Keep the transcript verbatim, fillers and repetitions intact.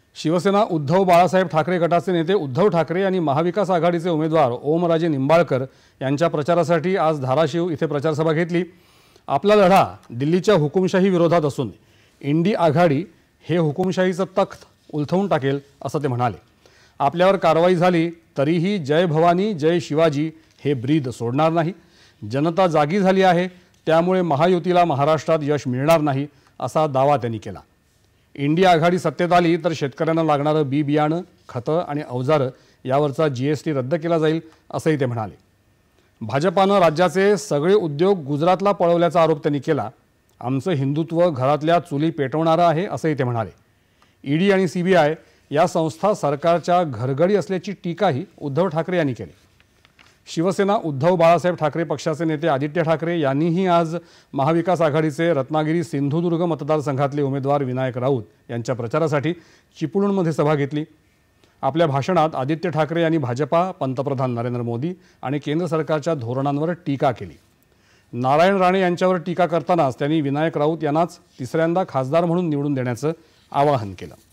शिवसेना उद्धव बाळासाहेब ठाकरे गटाचे नेते उद्धव ठाकरे यांनी महाविकास आघाडीचे उमेदवार ओमराजे निंबाळकर यांच्या प्रचारासाठी आज धाराशिव इथे प्रचारसभा घेतली। आपला लढा दिल्लीच्या हुकुमशाही विरोधात असून इंडी आघाडी हे हुकुमशाहीचं तख्त उलथवून टाकेल असं ते म्हणाले। आपल्यावर कारवाई झाली तरीही जय भवानी जय शिवाजी हे ब्रीद सोडणार नाही। जनता जागी झाली आहे, त्यामुळे महायुतीला महाराष्ट्रात यश मिळणार नाही असा दावा त्यांनी केला। इंडी आघाडी सत्तेत आली तर शेतकऱ्यांना लागणारं बी बियाणं, खतं आणि अवजारं यावरचा जीएसटी रद्द केला जाईल असंही ते म्हणाले। भाजपानं राज्याचे सगळे उद्योग गुजरातला पळवल्याचा आरोप त्यांनी केला। आमचं हिंदुत्व घरातल्या चुली पेटवणारं आहे असंही ते म्हणाले। ईडी आणि सीबीआय या संस्था सरकारच्या घरगडी असल्याची टीकाही उद्धव ठाकरे यांनी केली। शिवसेना उद्धव बाळासाहेब ठाकरे पक्षाचे नेते आदित्य ठाकरे यांनीही आज महाविकास आघाडीचे रत्नागिरी सिंधुदुर्ग मतदारसंघातले उमेदवार विनायक राऊत यांच्या प्रचारासाठी चिपळूणमध्ये सभा घेतली। आपल्या भाषणात आदित्य ठाकरे यांनी भाजपा, पंतप्रधान नरेंद्र मोदी आणि केंद्र सरकारच्या धोरणांवर टीका केली। नारायण राणे यांच्यावर टीका करतानाच त्यांनी विनायक राऊत यांनाच तिसऱ्यांदा खासदार म्हणून निवडून देण्याचं आवाहन केलं।